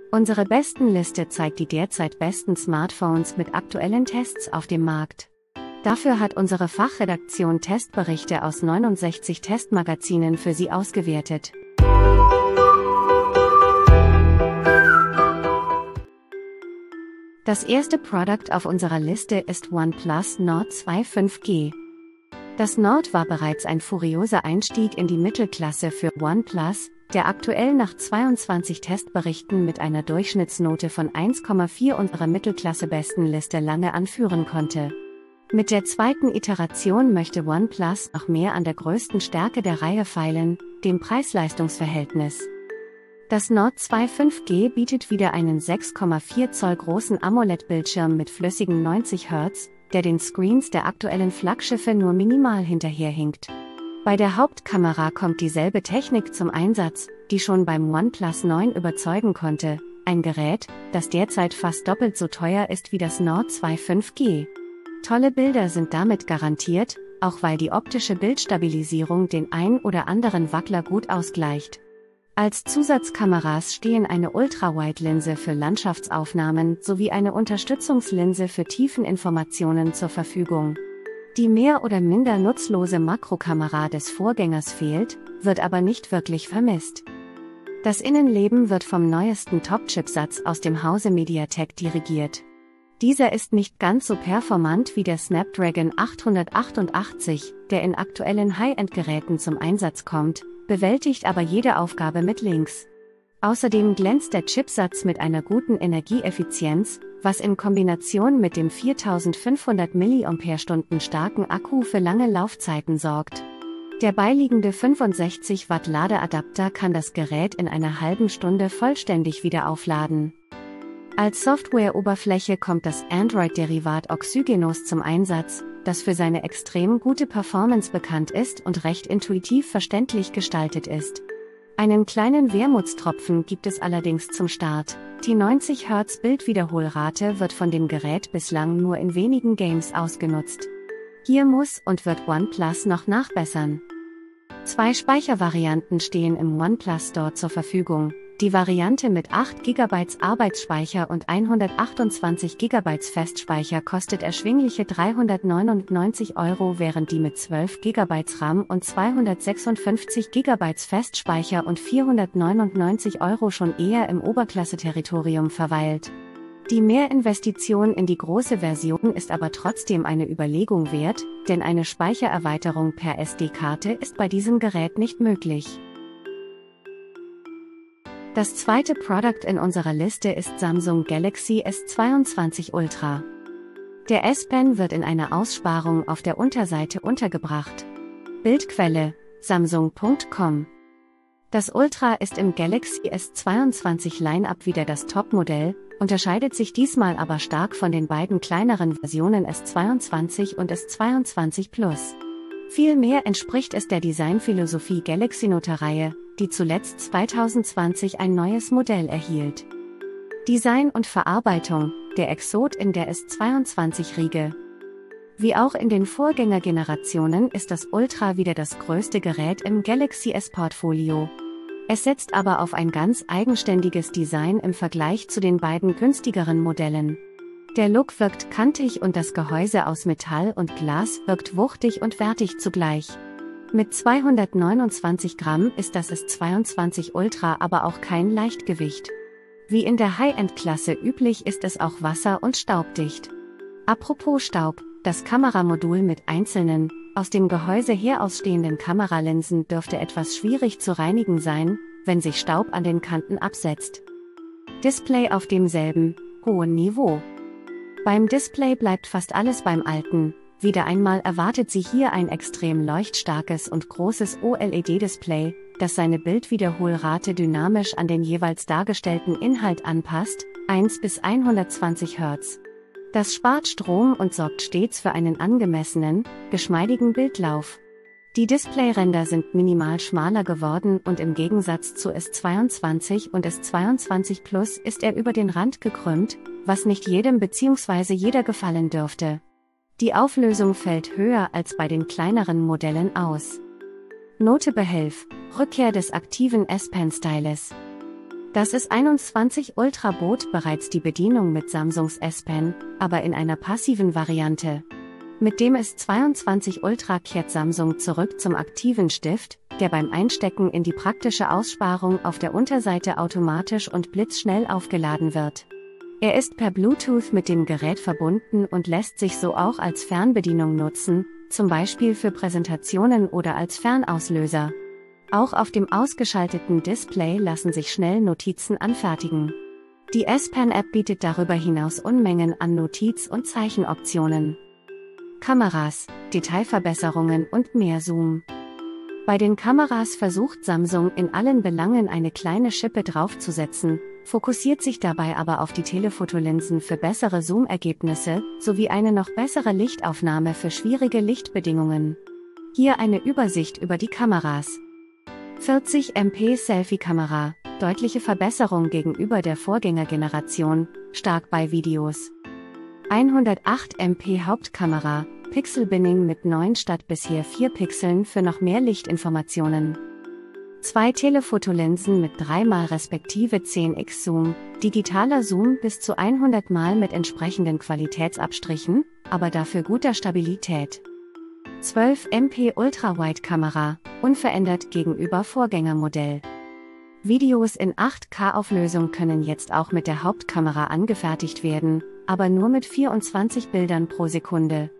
Unsere Bestenliste zeigt die derzeit besten Smartphones mit aktuellen Tests auf dem Markt. Dafür hat unsere Fachredaktion Testberichte aus 69 Testmagazinen für Sie ausgewertet. Das erste Produkt auf unserer Liste ist OnePlus Nord 2 5G. Das Nord war bereits ein furioser Einstieg in die Mittelklasse für OnePlus, der aktuell nach 22 Testberichten mit einer Durchschnittsnote von 1,4 unsere Mittelklasse-Bestenliste lange anführen konnte. Mit der zweiten Iteration möchte OnePlus noch mehr an der größten Stärke der Reihe feilen, dem Preis-Leistungs-Verhältnis. Das Nord 2 5G bietet wieder einen 6,4 Zoll großen AMOLED-Bildschirm mit flüssigen 90 Hz, der den Screens der aktuellen Flaggschiffe nur minimal hinterherhinkt. Bei der Hauptkamera kommt dieselbe Technik zum Einsatz, die schon beim OnePlus 9 überzeugen konnte, ein Gerät, das derzeit fast doppelt so teuer ist wie das Nord 2 5G. Tolle Bilder sind damit garantiert, auch weil die optische Bildstabilisierung den ein oder anderen Wackler gut ausgleicht. Als Zusatzkameras stehen eine Ultrawide-Linse für Landschaftsaufnahmen sowie eine Unterstützungslinse für Tiefeninformationen zur Verfügung. Die mehr oder minder nutzlose Makrokamera des Vorgängers fehlt, wird aber nicht wirklich vermisst. Das Innenleben wird vom neuesten Top-Chipsatz aus dem Hause MediaTek dirigiert. Dieser ist nicht ganz so performant wie der Snapdragon 888, der in aktuellen High-End-Geräten zum Einsatz kommt, bewältigt aber jede Aufgabe mit links. Außerdem glänzt der Chipsatz mit einer guten Energieeffizienz, was in Kombination mit dem 4500 mAh starken Akku für lange Laufzeiten sorgt. Der beiliegende 65 Watt Ladeadapter kann das Gerät in einer halben Stunde vollständig wieder aufladen. Als Softwareoberfläche kommt das Android-Derivat Oxygenus zum Einsatz, das für seine extrem gute Performance bekannt ist und recht intuitiv verständlich gestaltet ist. Einen kleinen Wermutstropfen gibt es allerdings zum Start. Die 90 Hz Bildwiederholrate wird von dem Gerät bislang nur in wenigen Games ausgenutzt. Hier muss und wird OnePlus noch nachbessern. 2 Speichervarianten stehen im OnePlus Store zur Verfügung. Die Variante mit 8 GB Arbeitsspeicher und 128 GB Festspeicher kostet erschwingliche 399 €, während die mit 12 GB RAM und 256 GB Festspeicher und 499 € schon eher im Oberklasse-Territorium verweilt. Die Mehrinvestition in die große Version ist aber trotzdem eine Überlegung wert, denn eine Speichererweiterung per SD-Karte ist bei diesem Gerät nicht möglich. Das zweite Produkt in unserer Liste ist Samsung Galaxy S22 Ultra. Der S-Pen wird in einer Aussparung auf der Unterseite untergebracht. Bildquelle: Samsung.com. Das Ultra ist im Galaxy S22 Line-Up wieder das Topmodell, unterscheidet sich diesmal aber stark von den beiden kleineren Versionen S22 und S22 Plus. Vielmehr entspricht es der Designphilosophie Galaxy Note-Reihe, die zuletzt 2020 ein neues Modell erhielt. Design und Verarbeitung: der Exot in der S22-Riege. Wie auch in den Vorgängergenerationen ist das Ultra wieder das größte Gerät im Galaxy S-Portfolio. Es setzt aber auf ein ganz eigenständiges Design im Vergleich zu den beiden günstigeren Modellen. Der Look wirkt kantig und das Gehäuse aus Metall und Glas wirkt wuchtig und wertig zugleich. Mit 229 Gramm ist das S22 Ultra aber auch kein Leichtgewicht. Wie in der High-End-Klasse üblich ist es auch wasser- und staubdicht. Apropos Staub: das Kameramodul mit einzelnen, aus dem Gehäuse her ausstehenden Kameralinsen dürfte etwas schwierig zu reinigen sein, wenn sich Staub an den Kanten absetzt. Display auf demselben, hohen Niveau. Beim Display bleibt fast alles beim Alten. Wieder einmal erwartet Sie hier ein extrem leuchtstarkes und großes OLED-Display, das seine Bildwiederholrate dynamisch an den jeweils dargestellten Inhalt anpasst, 1 bis 120 Hz. Das spart Strom und sorgt stets für einen angemessenen, geschmeidigen Bildlauf. Die Displayränder sind minimal schmaler geworden und im Gegensatz zu S22 und S22 Plus ist er über den Rand gekrümmt, was nicht jedem bzw. jeder gefallen dürfte. Die Auflösung fällt höher als bei den kleineren Modellen aus. Notebehelf: Rückkehr des aktiven S-Pen-Styles. Das S21 Ultra bot bereits die Bedienung mit Samsungs S Pen, aber in einer passiven Variante. Mit dem S22 Ultra kehrt Samsung zurück zum aktiven Stift, der beim Einstecken in die praktische Aussparung auf der Unterseite automatisch und blitzschnell aufgeladen wird. Er ist per Bluetooth mit dem Gerät verbunden und lässt sich so auch als Fernbedienung nutzen, zum Beispiel für Präsentationen oder als Fernauslöser. Auch auf dem ausgeschalteten Display lassen sich schnell Notizen anfertigen. Die S Pen App bietet darüber hinaus Unmengen an Notiz- und Zeichenoptionen. Kameras, Detailverbesserungen und mehr Zoom. Bei den Kameras versucht Samsung in allen Belangen eine kleine Schippe draufzusetzen, fokussiert sich dabei aber auf die Telefotolinsen für bessere Zoom-Ergebnisse, sowie eine noch bessere Lichtaufnahme für schwierige Lichtbedingungen. Hier eine Übersicht über die Kameras. 40 MP Selfie-Kamera, deutliche Verbesserung gegenüber der Vorgängergeneration, stark bei Videos. 108 MP Hauptkamera, Pixel-Binning mit 9 statt bisher 4 Pixeln für noch mehr Lichtinformationen. 2 Telefotolinsen mit 3x respektive 10x Zoom, digitaler Zoom bis zu 100x mit entsprechenden Qualitätsabstrichen, aber dafür guter Stabilität. 12 MP Ultra-Wide-Kamera, unverändert gegenüber Vorgängermodell. Videos in 8K-Auflösung können jetzt auch mit der Hauptkamera angefertigt werden, aber nur mit 24 Bildern pro Sekunde.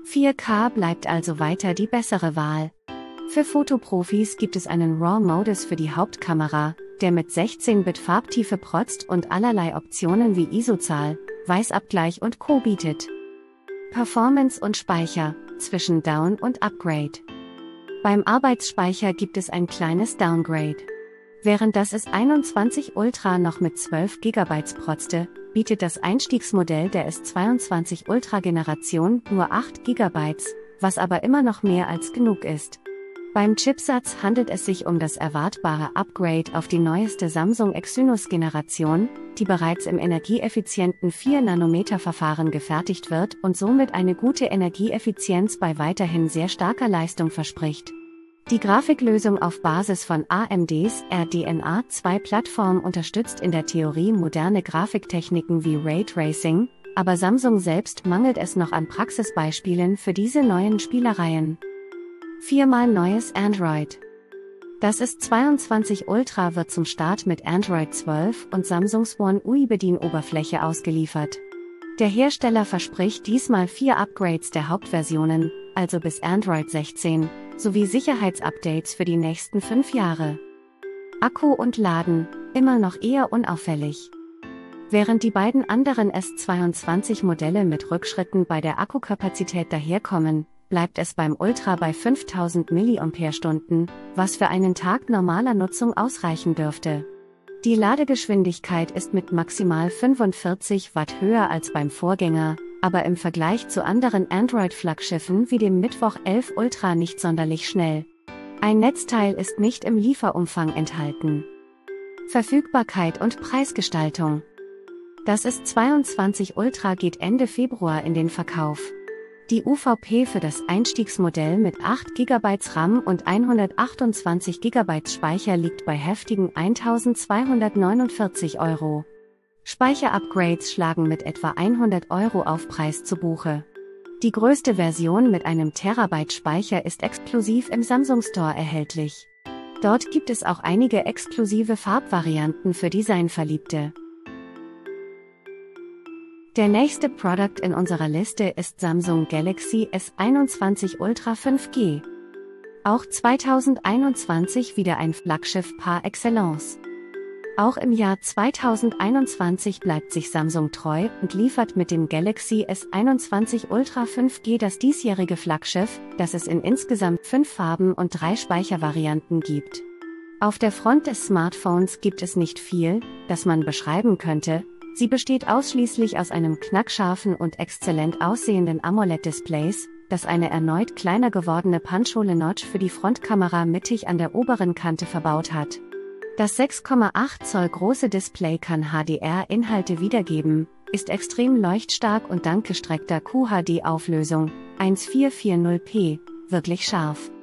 4K bleibt also weiter die bessere Wahl. Für Fotoprofis gibt es einen RAW-Modus für die Hauptkamera, der mit 16-Bit Farbtiefe protzt und allerlei Optionen wie ISO-Zahl, Weißabgleich und Co. bietet. Performance und Speicher, zwischen Down und Upgrade. Beim Arbeitsspeicher gibt es ein kleines Downgrade. Während das S21 Ultra noch mit 12 GB protzte, bietet das Einstiegsmodell der S22 Ultra Generation nur 8 GB, was aber immer noch mehr als genug ist. Beim Chipsatz handelt es sich um das erwartbare Upgrade auf die neueste Samsung Exynos Generation, die bereits im energieeffizienten 4-Nanometer-Verfahren gefertigt wird und somit eine gute Energieeffizienz bei weiterhin sehr starker Leistung verspricht. Die Grafiklösung auf Basis von AMDs RDNA 2 Plattform unterstützt in der Theorie moderne Grafiktechniken wie Raytracing, aber Samsung selbst mangelt es noch an Praxisbeispielen für diese neuen Spielereien. 4x neues Android. Das S22 Ultra wird zum Start mit Android 12 und Samsungs One UI Bedienoberfläche ausgeliefert. Der Hersteller verspricht diesmal 4 Upgrades der Hauptversionen, also bis Android 16, sowie Sicherheitsupdates für die nächsten 5 Jahre. Akku und Laden, immer noch eher unauffällig. Während die beiden anderen S22-Modelle mit Rückschritten bei der Akkukapazität daherkommen, bleibt es beim Ultra bei 5000 mAh, was für einen Tag normaler Nutzung ausreichen dürfte. Die Ladegeschwindigkeit ist mit maximal 45 Watt höher als beim Vorgänger, aber im Vergleich zu anderen Android-Flaggschiffen wie dem Mittwoch 11 Ultra nicht sonderlich schnell. Ein Netzteil ist nicht im Lieferumfang enthalten. Verfügbarkeit und Preisgestaltung. Das S22 Ultra geht Ende Februar in den Verkauf. Die UVP für das Einstiegsmodell mit 8 GB RAM und 128 GB Speicher liegt bei heftigen 1.249 €. Speicherupgrades schlagen mit etwa 100 € Aufpreis zu Buche. Die größte Version mit einem Terabyte Speicher ist exklusiv im Samsung Store erhältlich. Dort gibt es auch einige exklusive Farbvarianten für Designverliebte. Der nächste Produkt in unserer Liste ist Samsung Galaxy S21 Ultra 5G. Auch 2021 wieder ein Flaggschiff par excellence. Auch im Jahr 2021 bleibt sich Samsung treu und liefert mit dem Galaxy S21 Ultra 5G das diesjährige Flaggschiff, das es in insgesamt 5 Farben und 3 Speichervarianten gibt. Auf der Front des Smartphones gibt es nicht viel, das man beschreiben könnte. Sie besteht ausschließlich aus einem knackscharfen und exzellent aussehenden AMOLED-Displays, das eine erneut kleiner gewordene Punch-Hole-Notch für die Frontkamera mittig an der oberen Kante verbaut hat. Das 6,8 Zoll große Display kann HDR-Inhalte wiedergeben, ist extrem leuchtstark und dank gestreckter QHD-Auflösung, 1440p, wirklich scharf.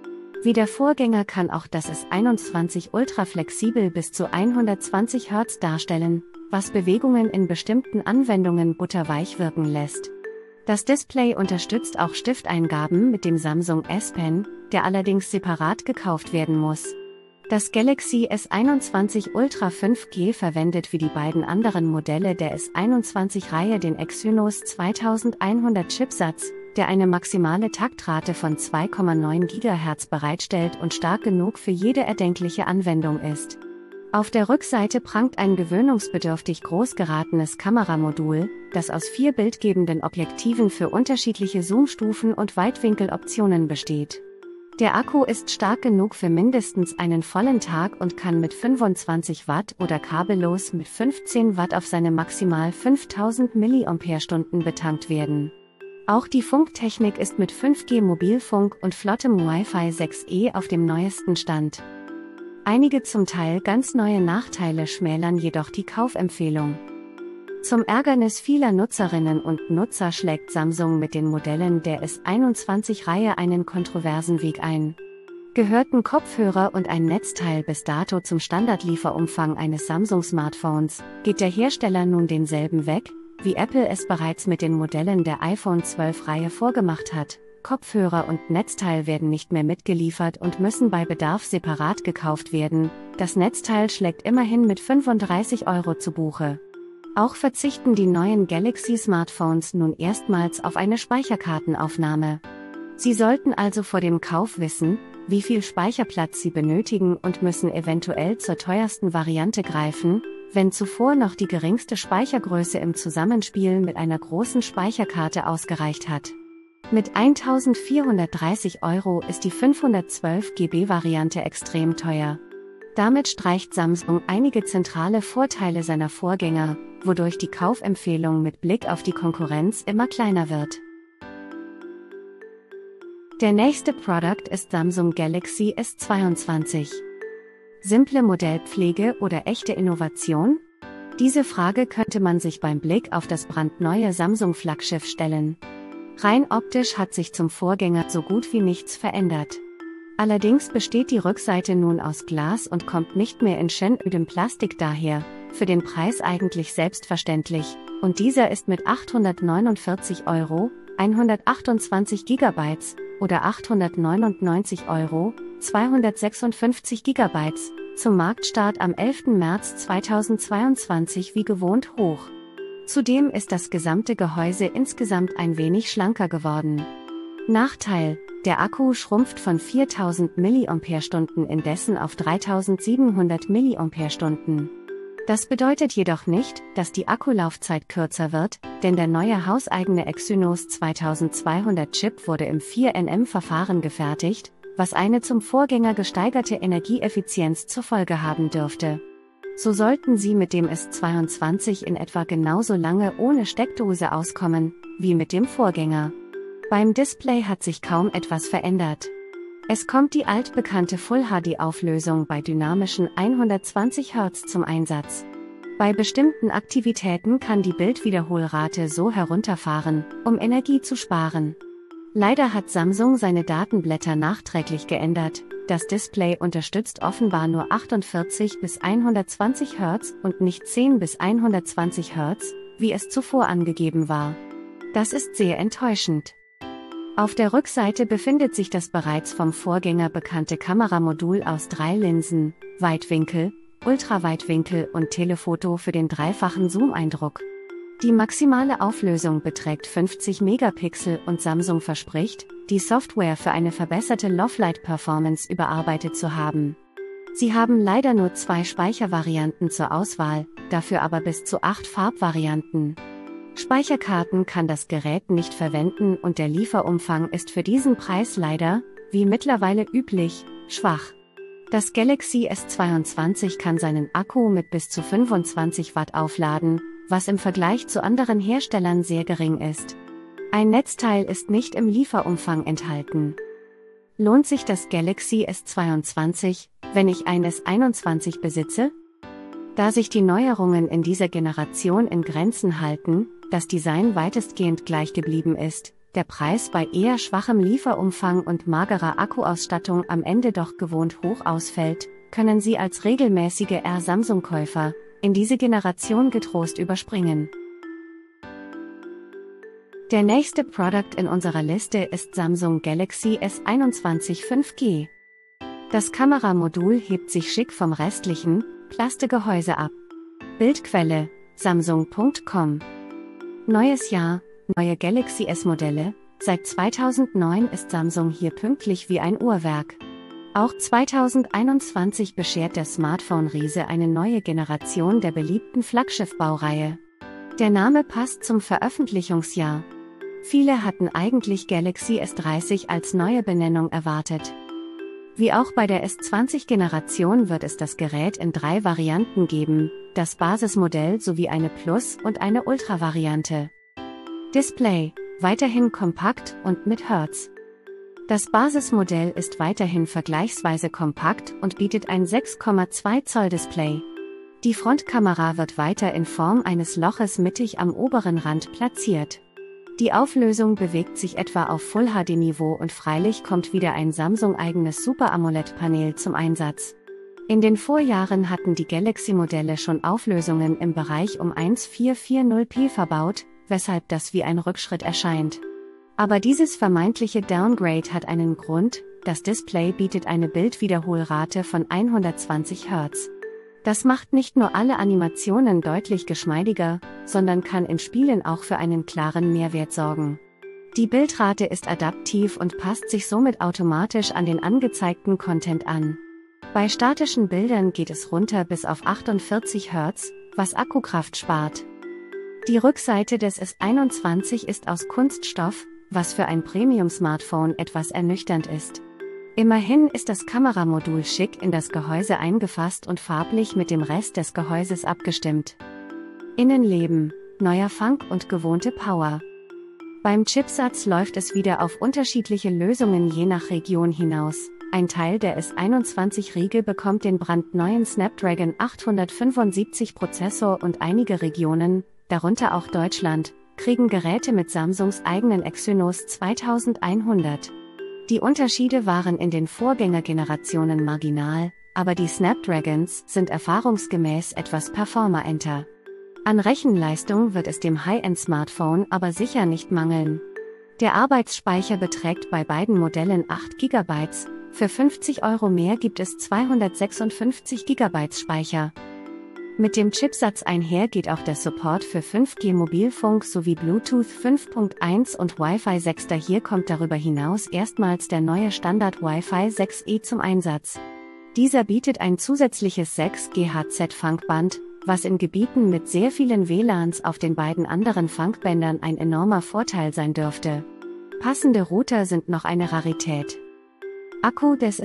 Wie der Vorgänger kann auch das S21 Ultra flexibel bis zu 120 Hz darstellen, was Bewegungen in bestimmten Anwendungen butterweich wirken lässt. Das Display unterstützt auch Stifteingaben mit dem Samsung S Pen, der allerdings separat gekauft werden muss. Das Galaxy S21 Ultra 5G verwendet wie die beiden anderen Modelle der S21-Reihe den Exynos 2100 Chipsatz, der eine maximale Taktrate von 2,9 GHz bereitstellt und stark genug für jede erdenkliche Anwendung ist. Auf der Rückseite prangt ein gewöhnungsbedürftig groß geratenes Kameramodul, das aus 4 bildgebenden Objektiven für unterschiedliche Zoomstufen und Weitwinkeloptionen besteht. Der Akku ist stark genug für mindestens einen vollen Tag und kann mit 25 Watt oder kabellos mit 15 Watt auf seine maximal 5000 mAh betankt werden. Auch die Funktechnik ist mit 5G Mobilfunk und flottem Wi-Fi 6E auf dem neuesten Stand. Einige zum Teil ganz neue Nachteile schmälern jedoch die Kaufempfehlung. Zum Ärgernis vieler Nutzerinnen und Nutzer schlägt Samsung mit den Modellen der S21-Reihe einen kontroversen Weg ein. Gehörten Kopfhörer und ein Netzteil bis dato zum Standardlieferumfang eines Samsung-Smartphones, geht der Hersteller nun denselben Weg, wie Apple es bereits mit den Modellen der iPhone 12-Reihe vorgemacht hat. Kopfhörer und Netzteil werden nicht mehr mitgeliefert und müssen bei Bedarf separat gekauft werden. Das Netzteil schlägt immerhin mit 35 € zu Buche. Auch verzichten die neuen Galaxy-Smartphones nun erstmals auf eine Speicherkartenaufnahme. Sie sollten also vor dem Kauf wissen, wie viel Speicherplatz Sie benötigen und müssen eventuell zur teuersten Variante greifen, wenn zuvor noch die geringste Speichergröße im Zusammenspiel mit einer großen Speicherkarte ausgereicht hat. Mit 1.430 € ist die 512 GB Variante extrem teuer. Damit streicht Samsung einige zentrale Vorteile seiner Vorgänger, wodurch die Kaufempfehlung mit Blick auf die Konkurrenz immer kleiner wird. Der nächste Produkt ist Samsung Galaxy S22. Simple Modellpflege oder echte Innovation? Diese Frage könnte man sich beim Blick auf das brandneue Samsung-Flaggschiff stellen. Rein optisch hat sich zum Vorgänger so gut wie nichts verändert. Allerdings besteht die Rückseite nun aus Glas und kommt nicht mehr in schönödem Plastik daher, für den Preis eigentlich selbstverständlich, und dieser ist mit 849 €, 128 GB oder 899 €, 256 GB, zum Marktstart am 11. März 2022 wie gewohnt hoch. Zudem ist das gesamte Gehäuse insgesamt ein wenig schlanker geworden. Nachteil: Der Akku schrumpft von 4000 mAh indessen auf 3700 mAh. Das bedeutet jedoch nicht, dass die Akkulaufzeit kürzer wird, denn der neue hauseigene Exynos 2200 Chip wurde im 4nm-Verfahren gefertigt, was eine zum Vorgänger gesteigerte Energieeffizienz zur Folge haben dürfte. So sollten Sie mit dem S22 in etwa genauso lange ohne Steckdose auskommen, wie mit dem Vorgänger. Beim Display hat sich kaum etwas verändert. Es kommt die altbekannte Full-HD-Auflösung bei dynamischen 120 Hz zum Einsatz. Bei bestimmten Aktivitäten kann die Bildwiederholrate so herunterfahren, um Energie zu sparen. Leider hat Samsung seine Datenblätter nachträglich geändert. Das Display unterstützt offenbar nur 48 bis 120 Hz und nicht 10 bis 120 Hz, wie es zuvor angegeben war. Das ist sehr enttäuschend. Auf der Rückseite befindet sich das bereits vom Vorgänger bekannte Kameramodul aus 3 Linsen, Weitwinkel, Ultraweitwinkel und Telefoto für den dreifachen Zoom-Eindruck. Die maximale Auflösung beträgt 50 Megapixel und Samsung verspricht, die Software für eine verbesserte Loflight-Performance überarbeitet zu haben. Sie haben leider nur 2 Speichervarianten zur Auswahl, dafür aber bis zu 8 Farbvarianten. Speicherkarten kann das Gerät nicht verwenden und der Lieferumfang ist für diesen Preis leider, wie mittlerweile üblich, schwach. Das Galaxy S22 kann seinen Akku mit bis zu 25 Watt aufladen, was im Vergleich zu anderen Herstellern sehr gering ist. Ein Netzteil ist nicht im Lieferumfang enthalten. Lohnt sich das Galaxy S22, wenn ich ein S21 besitze? Da sich die Neuerungen in dieser Generation in Grenzen halten, das Design weitestgehend gleich geblieben ist, der Preis bei eher schwachem Lieferumfang und magerer Akkuausstattung am Ende doch gewohnt hoch ausfällt, können Sie als regelmäßige Samsung-Käufer in diese Generation getrost überspringen. Der nächste Produkt in unserer Liste ist Samsung Galaxy S21 5G. Das Kameramodul hebt sich schick vom restlichen Plastikgehäuse ab. Bildquelle: Samsung.com. Neues Jahr, neue Galaxy S-Modelle. Seit 2009 ist Samsung hier pünktlich wie ein Uhrwerk. Auch 2021 beschert der Smartphone-Riese eine neue Generation der beliebten Flaggschiff-Baureihe. Der Name passt zum Veröffentlichungsjahr. Viele hatten eigentlich Galaxy S30 als neue Benennung erwartet. Wie auch bei der S20-Generation wird es das Gerät in 3 Varianten geben, das Basismodell sowie eine Plus- und eine Ultra-Variante. Display: weiterhin kompakt und mit Hertz. Das Basismodell ist weiterhin vergleichsweise kompakt und bietet ein 6,2 Zoll Display. Die Frontkamera wird weiter in Form eines Loches mittig am oberen Rand platziert. Die Auflösung bewegt sich etwa auf Full-HD-Niveau und freilich kommt wieder ein Samsung-eigenes Super AMOLED-Panel zum Einsatz. In den Vorjahren hatten die Galaxy-Modelle schon Auflösungen im Bereich um 1440p verbaut, weshalb das wie ein Rückschritt erscheint. Aber dieses vermeintliche Downgrade hat einen Grund: das Display bietet eine Bildwiederholrate von 120 Hz. Das macht nicht nur alle Animationen deutlich geschmeidiger, sondern kann in Spielen auch für einen klaren Mehrwert sorgen. Die Bildrate ist adaptiv und passt sich somit automatisch an den angezeigten Content an. Bei statischen Bildern geht es runter bis auf 48 Hz, was Akkukraft spart. Die Rückseite des S21 ist aus Kunststoff, was für ein Premium-Smartphone etwas ernüchternd ist. Immerhin ist das Kameramodul schick in das Gehäuse eingefasst und farblich mit dem Rest des Gehäuses abgestimmt. Innenleben: neuer Funk und gewohnte Power. Beim Chipsatz läuft es wieder auf unterschiedliche Lösungen je nach Region hinaus. Ein Teil der S21-Riege bekommt den brandneuen Snapdragon 875 Prozessor und einige Regionen, darunter auch Deutschland, kriegen Geräte mit Samsungs eigenen Exynos 2100. Die Unterschiede waren in den Vorgängergenerationen marginal, aber die Snapdragons sind erfahrungsgemäß etwas performanter. An Rechenleistung wird es dem High-End-Smartphone aber sicher nicht mangeln. Der Arbeitsspeicher beträgt bei beiden Modellen 8 GB, für 50 € mehr gibt es 256 GB Speicher. Mit dem Chipsatz einher geht auch der Support für 5G Mobilfunk sowie Bluetooth 5.1 und Wi-Fi 6. Hier kommt darüber hinaus erstmals der neue Standard Wi-Fi 6E zum Einsatz. Dieser bietet ein zusätzliches 6 GHz Funkband, was in Gebieten mit sehr vielen WLANs auf den beiden anderen Funkbändern ein enormer Vorteil sein dürfte. Passende Router sind noch eine Rarität. Akku des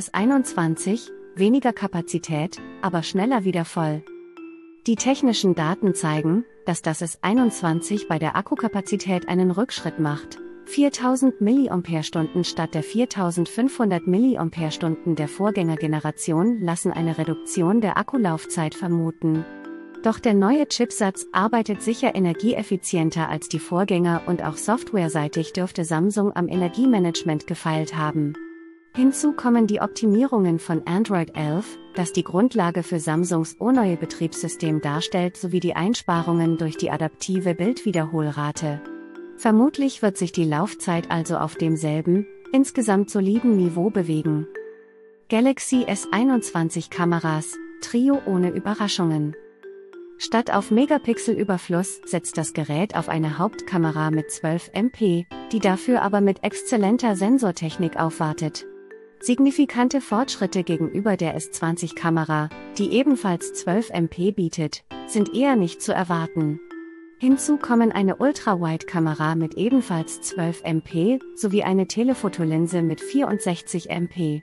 S21, weniger Kapazität, aber schneller wieder voll. Die technischen Daten zeigen, dass das S21 bei der Akkukapazität einen Rückschritt macht. 4000 mAh statt der 4500 mAh der Vorgängergeneration lassen eine Reduktion der Akkulaufzeit vermuten. Doch der neue Chipsatz arbeitet sicher energieeffizienter als die Vorgänger und auch softwareseitig dürfte Samsung am Energiemanagement gefeilt haben. Hinzu kommen die Optimierungen von Android 11, das die Grundlage für Samsungs neue Betriebssystem darstellt, sowie die Einsparungen durch die adaptive Bildwiederholrate. Vermutlich wird sich die Laufzeit also auf demselben, insgesamt soliden Niveau bewegen. Galaxy S21 Kameras, Trio ohne Überraschungen. Statt auf Megapixel-Überfluss setzt das Gerät auf eine Hauptkamera mit 12 MP, die dafür aber mit exzellenter Sensortechnik aufwartet. Signifikante Fortschritte gegenüber der S20-Kamera, die ebenfalls 12 MP bietet, sind eher nicht zu erwarten. Hinzu kommen eine Ultra-Wide-Kamera mit ebenfalls 12 MP sowie eine Telefotolinse mit 64 MP.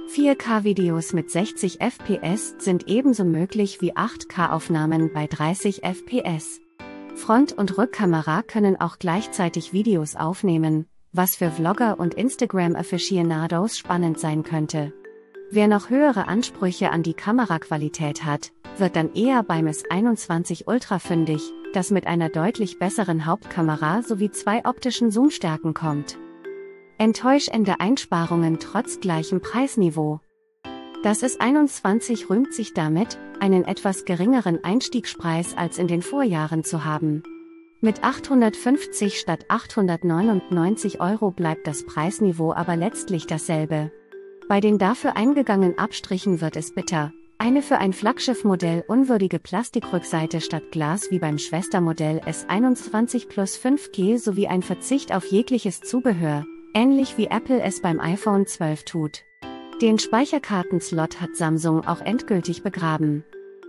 4K-Videos mit 60 FPS sind ebenso möglich wie 8K-Aufnahmen bei 30 FPS. Front- und Rückkamera können auch gleichzeitig Videos aufnehmen, was für Vlogger und Instagram-Aficionados spannend sein könnte. Wer noch höhere Ansprüche an die Kameraqualität hat, wird dann eher beim S21 Ultra fündig, das mit einer deutlich besseren Hauptkamera sowie 2 optischen Zoomstärken kommt. Enttäuschende Einsparungen trotz gleichem Preisniveau. Das S21 rühmt sich damit, einen etwas geringeren Einstiegspreis als in den Vorjahren zu haben. Mit 850 statt 899 € bleibt das Preisniveau aber letztlich dasselbe. Bei den dafür eingegangenen Abstrichen wird es bitter: eine für ein Flaggschiffmodell unwürdige Plastikrückseite statt Glas wie beim Schwestermodell S21 Plus 5G sowie ein Verzicht auf jegliches Zubehör, ähnlich wie Apple es beim iPhone 12 tut. Den Speicherkartenslot hat Samsung auch endgültig begraben.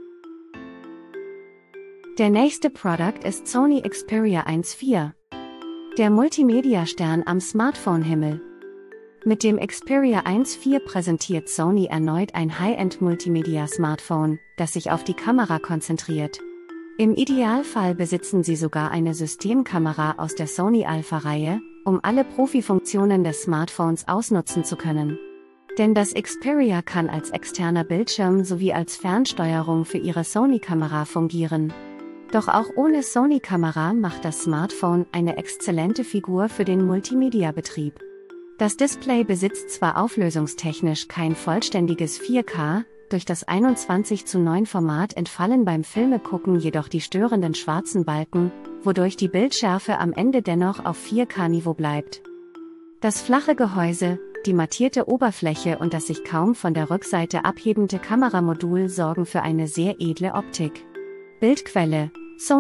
Der nächste Produkt ist Sony Xperia 1.4. Der Multimedia-Stern am Smartphone-Himmel. Mit dem Xperia 1.4 präsentiert Sony erneut ein High-End-Multimedia-Smartphone, das sich auf die Kamera konzentriert. Im Idealfall besitzen Sie sogar eine Systemkamera aus der Sony Alpha-Reihe, um alle Profifunktionen des Smartphones ausnutzen zu können. Denn das Xperia kann als externer Bildschirm sowie als Fernsteuerung für Ihre Sony-Kamera fungieren. Doch auch ohne Sony-Kamera macht das Smartphone eine exzellente Figur für den Multimedia-Betrieb. Das Display besitzt zwar auflösungstechnisch kein vollständiges 4K, durch das 21:9 Format entfallen beim Filmegucken jedoch die störenden schwarzen Balken, wodurch die Bildschärfe am Ende dennoch auf 4K-Niveau bleibt. Das flache Gehäuse, die mattierte Oberfläche und das sich kaum von der Rückseite abhebende Kameramodul sorgen für eine sehr edle Optik. Bildquelle: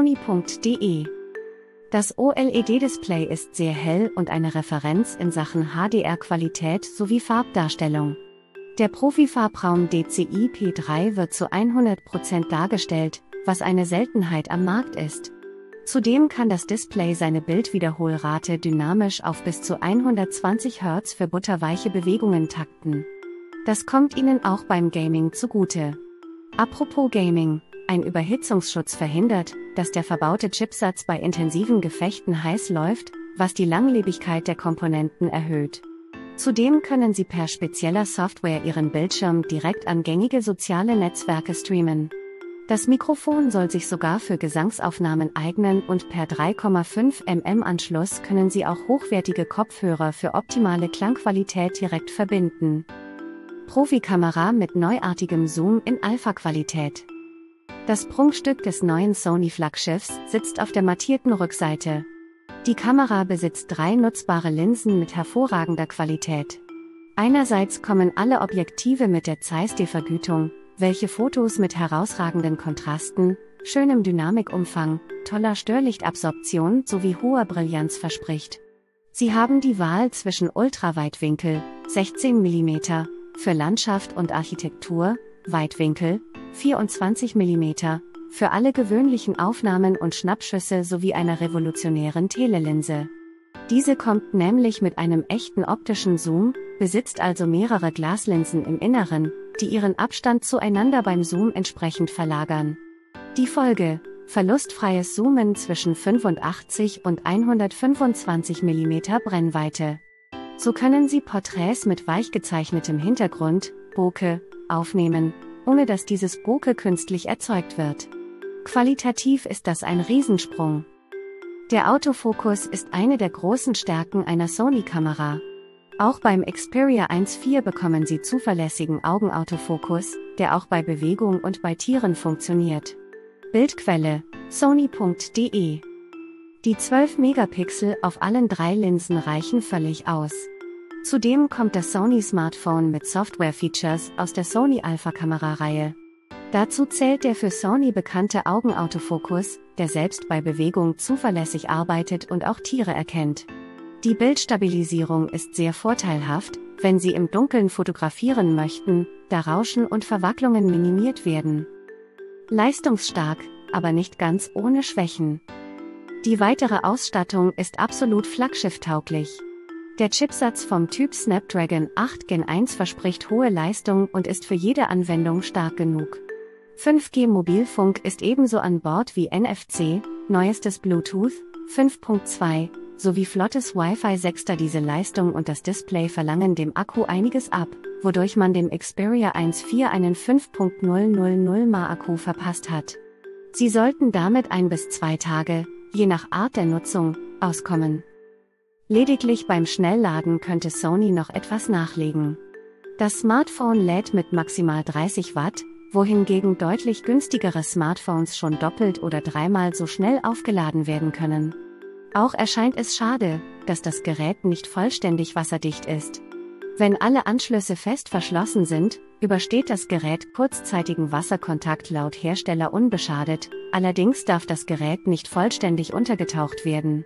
sony.de. Das OLED-Display ist sehr hell und eine Referenz in Sachen HDR-Qualität sowie Farbdarstellung. Der Profi-Farbraum DCI P3 wird zu 100% dargestellt, was eine Seltenheit am Markt ist. Zudem kann das Display seine Bildwiederholrate dynamisch auf bis zu 120 Hz für butterweiche Bewegungen takten. Das kommt Ihnen auch beim Gaming zugute. Apropos Gaming: Ein Überhitzungsschutz verhindert, dass der verbaute Chipsatz bei intensiven Gefechten heiß läuft, was die Langlebigkeit der Komponenten erhöht. Zudem können Sie per spezieller Software Ihren Bildschirm direkt an gängige soziale Netzwerke streamen. Das Mikrofon soll sich sogar für Gesangsaufnahmen eignen und per 3,5 mm Anschluss können Sie auch hochwertige Kopfhörer für optimale Klangqualität direkt verbinden. Profikamera mit neuartigem Zoom in Alpha-Qualität. Das Prunkstück des neuen Sony-Flaggschiffs sitzt auf der mattierten Rückseite. Die Kamera besitzt 3 nutzbare Linsen mit hervorragender Qualität. Einerseits kommen alle Objektive mit der Zeiss-D-Vergütung, welche Fotos mit herausragenden Kontrasten, schönem Dynamikumfang, toller Störlichtabsorption sowie hoher Brillanz verspricht. Sie haben die Wahl zwischen Ultraweitwinkel, 16 mm, für Landschaft und Architektur, Weitwinkel, 24 mm, für alle gewöhnlichen Aufnahmen und Schnappschüsse sowie einer revolutionären Telelinse. Diese kommt nämlich mit einem echten optischen Zoom, besitzt also mehrere Glaslinsen im Inneren, die ihren Abstand zueinander beim Zoom entsprechend verlagern. Die Folge: verlustfreies Zoomen zwischen 85 und 125 mm Brennweite. So können Sie Porträts mit weich gezeichnetem Hintergrund, Bokeh, aufnehmen, ohne dass dieses Bokeh künstlich erzeugt wird. Qualitativ ist das ein Riesensprung. Der Autofokus ist eine der großen Stärken einer Sony-Kamera. Auch beim Xperia 1.4 bekommen Sie zuverlässigen Augenautofokus, der auch bei Bewegung und bei Tieren funktioniert. Bildquelle: sony.de. Die 12 Megapixel auf allen 3 Linsen reichen völlig aus. Zudem kommt das Sony-Smartphone mit Software-Features aus der Sony Alpha-Kamera-Reihe. Dazu zählt der für Sony bekannte Augenautofokus, der selbst bei Bewegung zuverlässig arbeitet und auch Tiere erkennt. Die Bildstabilisierung ist sehr vorteilhaft, wenn Sie im Dunkeln fotografieren möchten, da Rauschen und Verwacklungen minimiert werden. Leistungsstark, aber nicht ganz ohne Schwächen. Die weitere Ausstattung ist absolut flaggschifftauglich. Der Chipsatz vom Typ Snapdragon 8 Gen 1 verspricht hohe Leistung und ist für jede Anwendung stark genug. 5G-Mobilfunk ist ebenso an Bord wie NFC, neuestes Bluetooth 5.2, sowie flottes Wi-Fi 6. Da diese Leistung und das Display verlangen dem Akku einiges ab, wodurch man dem Xperia 1.4 einen 5.000 mAh Akku verpasst hat. Sie sollten damit 1 bis 2 Tage, je nach Art der Nutzung, auskommen. Lediglich beim Schnellladen könnte Sony noch etwas nachlegen. Das Smartphone lädt mit maximal 30 Watt, wohingegen deutlich günstigere Smartphones schon doppelt oder dreimal so schnell aufgeladen werden können. Auch erscheint es schade, dass das Gerät nicht vollständig wasserdicht ist. Wenn alle Anschlüsse fest verschlossen sind, übersteht das Gerät kurzzeitigen Wasserkontakt laut Hersteller unbeschadet, allerdings darf das Gerät nicht vollständig untergetaucht werden.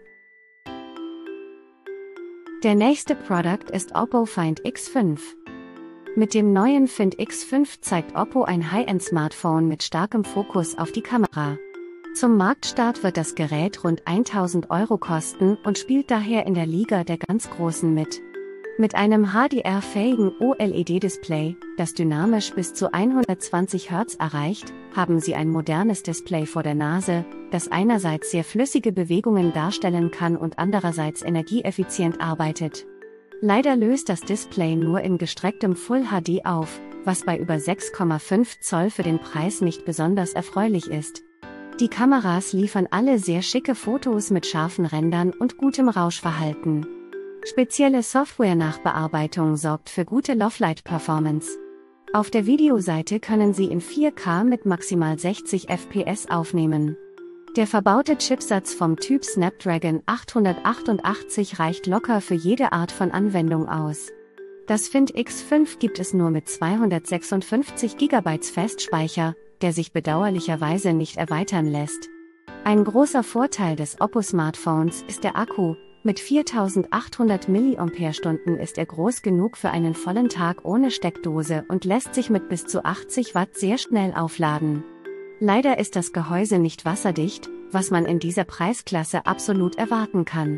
Der nächste Produkt ist Oppo Find X5. Mit dem neuen Find X5 zeigt Oppo ein High-End-Smartphone mit starkem Fokus auf die Kamera. Zum Marktstart wird das Gerät rund 1.000 € kosten und spielt daher in der Liga der ganz Großen mit. Mit einem HDR-fähigen OLED-Display, das dynamisch bis zu 120 Hz erreicht, haben Sie ein modernes Display vor der Nase, das einerseits sehr flüssige Bewegungen darstellen kann und andererseits energieeffizient arbeitet. Leider löst das Display nur in gestrecktem Full HD auf, was bei über 6,5 Zoll für den Preis nicht besonders erfreulich ist. Die Kameras liefern alle sehr schicke Fotos mit scharfen Rändern und gutem Rauschverhalten. Spezielle Software-Nachbearbeitung sorgt für gute Lowlight-Performance. Auf der Videoseite können Sie in 4K mit maximal 60 FPS aufnehmen. Der verbaute Chipsatz vom Typ Snapdragon 888 reicht locker für jede Art von Anwendung aus. Das Find X5 gibt es nur mit 256 GB Festspeicher, der sich bedauerlicherweise nicht erweitern lässt. Ein großer Vorteil des Oppo-Smartphones ist der Akku. Mit 4800 mAh ist er groß genug für einen vollen Tag ohne Steckdose und lässt sich mit bis zu 80 Watt sehr schnell aufladen. Leider ist das Gehäuse nicht wasserdicht, was man in dieser Preisklasse absolut erwarten kann.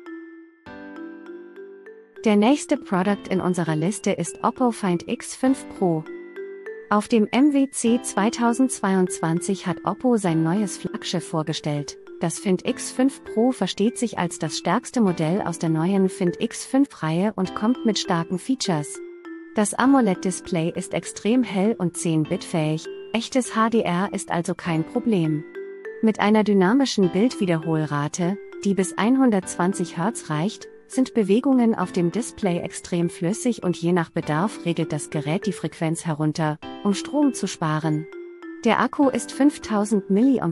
Der nächste Produkt in unserer Liste ist Oppo Find X5 Pro. Auf dem MWC 2022 hat Oppo sein neues Flaggschiff vorgestellt. Das Find X5 Pro versteht sich als das stärkste Modell aus der neuen Find X5-Reihe und kommt mit starken Features. Das AMOLED-Display ist extrem hell und 10-Bit-fähig, echtes HDR ist also kein Problem. Mit einer dynamischen Bildwiederholrate, die bis 120 Hz reicht, sind Bewegungen auf dem Display extrem flüssig und je nach Bedarf regelt das Gerät die Frequenz herunter, um Strom zu sparen. Der Akku ist 5000 mAh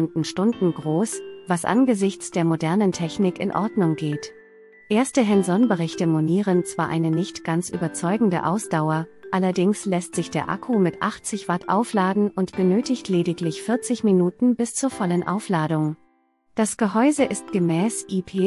groß, was angesichts der modernen Technik in Ordnung geht. Erste Hands-on-Berichte monieren zwar eine nicht ganz überzeugende Ausdauer, allerdings lässt sich der Akku mit 80 Watt aufladen und benötigt lediglich 40 Minuten bis zur vollen Aufladung. Das Gehäuse ist gemäß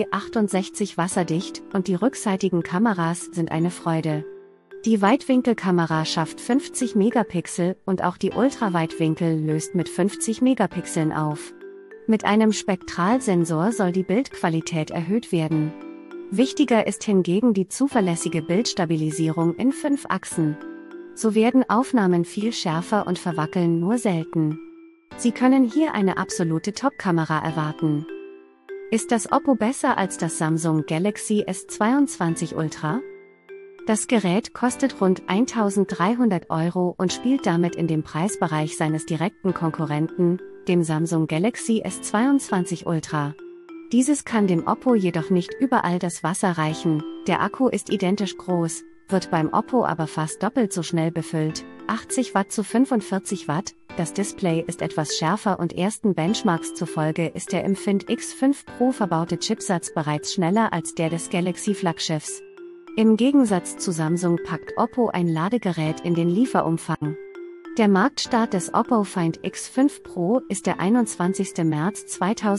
IP68 wasserdicht und die rückseitigen Kameras sind eine Freude. Die Weitwinkelkamera schafft 50 Megapixel und auch die Ultraweitwinkel löst mit 50 Megapixeln auf. Mit einem Spektralsensor soll die Bildqualität erhöht werden. Wichtiger ist hingegen die zuverlässige Bildstabilisierung in 5 Achsen. So werden Aufnahmen viel schärfer und verwackeln nur selten. Sie können hier eine absolute Top-Kamera erwarten. Ist das Oppo besser als das Samsung Galaxy S22 Ultra? Das Gerät kostet rund 1.300 € und spielt damit in dem Preisbereich seines direkten Konkurrenten, dem Samsung Galaxy S22 Ultra. Dieses kann dem Oppo jedoch nicht überall das Wasser reichen, der Akku ist identisch groß, wird beim Oppo aber fast doppelt so schnell befüllt, 80 Watt zu 45 Watt, das Display ist etwas schärfer und ersten Benchmarks zufolge ist der im Find X5 Pro verbaute Chipsatz bereits schneller als der des Galaxy-Flaggschiffs. Im Gegensatz zu Samsung packt Oppo ein Ladegerät in den Lieferumfang. Der Marktstart des Oppo Find X5 Pro ist der 21. März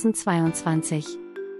2022.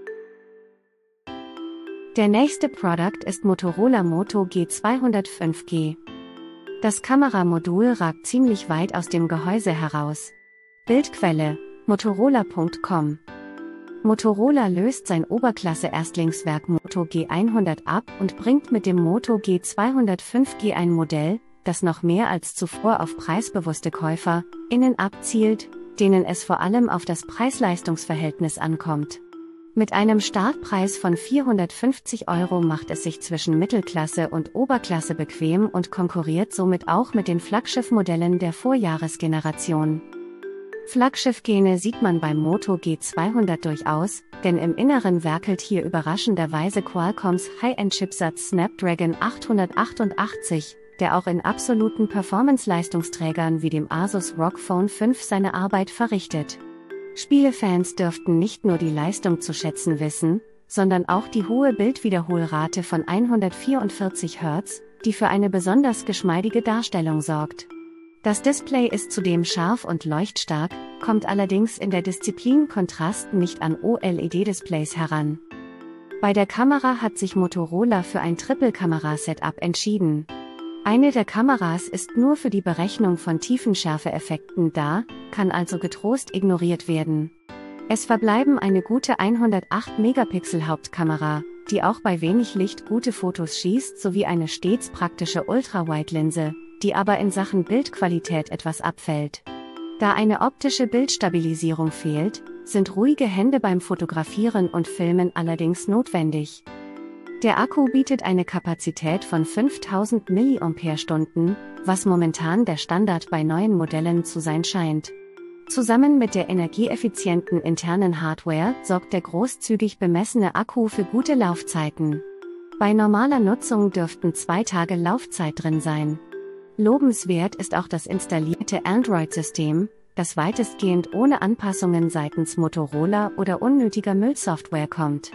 Der nächste Produkt ist Motorola Moto G205G. Das Kameramodul ragt ziemlich weit aus dem Gehäuse heraus. Bildquelle: Motorola.com. Motorola löst sein Oberklasse-Erstlingswerk Moto G100 ab und bringt mit dem Moto G205G ein Modell, das noch mehr als zuvor auf preisbewusste KäuferInnen abzielt, denen es vor allem auf das Preis-Leistungs-Verhältnis ankommt. Mit einem Startpreis von 450 € macht es sich zwischen Mittelklasse und Oberklasse bequem und konkurriert somit auch mit den Flaggschiff-Modellen der Vorjahresgeneration. Flaggschiff-Gene sieht man beim Moto G200 durchaus, denn im Inneren werkelt hier überraschenderweise Qualcomms High-End-Chipsatz Snapdragon 888, der auch in absoluten Performance-Leistungsträgern wie dem Asus ROG Phone 5 seine Arbeit verrichtet. Spielefans dürften nicht nur die Leistung zu schätzen wissen, sondern auch die hohe Bildwiederholrate von 144 Hz, die für eine besonders geschmeidige Darstellung sorgt. Das Display ist zudem scharf und leuchtstark, kommt allerdings in der Disziplin Kontrast nicht an OLED-Displays heran. Bei der Kamera hat sich Motorola für ein Triple-Kamera-Setup entschieden. Eine der Kameras ist nur für die Berechnung von Tiefenschärfe-Effekten da, kann also getrost ignoriert werden. Es verbleiben eine gute 108-Megapixel Hauptkamera, die auch bei wenig Licht gute Fotos schießt, sowie eine stets praktische Ultrawide-Linse, die aber in Sachen Bildqualität etwas abfällt. Da eine optische Bildstabilisierung fehlt, sind ruhige Hände beim Fotografieren und Filmen allerdings notwendig. Der Akku bietet eine Kapazität von 5000 mAh, was momentan der Standard bei neuen Modellen zu sein scheint. Zusammen mit der energieeffizienten internen Hardware sorgt der großzügig bemessene Akku für gute Laufzeiten. Bei normaler Nutzung dürften 2 Tage Laufzeit drin sein. Lobenswert ist auch das installierte Android-System, das weitestgehend ohne Anpassungen seitens Motorola oder unnötiger Müllsoftware kommt.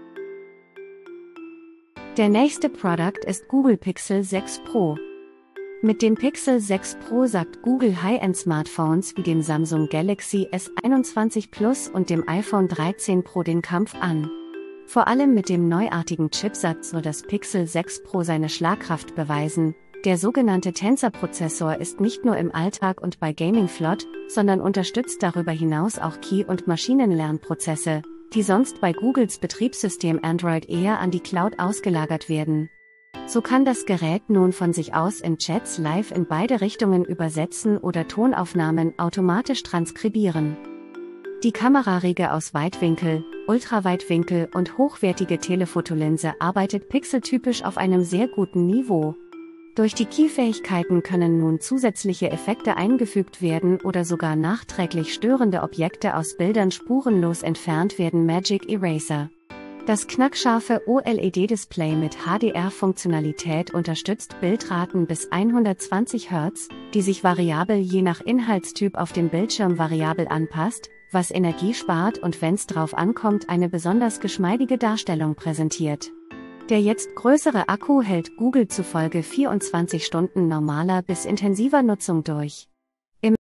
Der nächste Produkt ist Google Pixel 6 Pro. Mit dem Pixel 6 Pro sagt Google High-End-Smartphones wie dem Samsung Galaxy S21 Plus und dem iPhone 13 Pro den Kampf an. Vor allem mit dem neuartigen Chipsatz soll das Pixel 6 Pro seine Schlagkraft beweisen. Der sogenannte Tensor-Prozessor ist nicht nur im Alltag und bei Gaming flott, sondern unterstützt darüber hinaus auch Key- und Maschinenlernprozesse, die sonst bei Googles Betriebssystem Android eher an die Cloud ausgelagert werden. So kann das Gerät nun von sich aus in Chats live in beide Richtungen übersetzen oder Tonaufnahmen automatisch transkribieren. Die Kamerariege aus Weitwinkel, Ultraweitwinkel und hochwertige Telefotolinse arbeitet pixeltypisch auf einem sehr guten Niveau. Durch die Key-Fähigkeiten können nun zusätzliche Effekte eingefügt werden oder sogar nachträglich störende Objekte aus Bildern spurenlos entfernt werden. Magic Eraser. Das knackscharfe OLED-Display mit HDR-Funktionalität unterstützt Bildraten bis 120 Hz, die sich variabel je nach Inhaltstyp auf dem Bildschirm variabel anpasst, was Energie spart und wenn's drauf ankommt eine besonders geschmeidige Darstellung präsentiert. Der jetzt größere Akku hält Google zufolge 24 Stunden normaler bis intensiver Nutzung durch.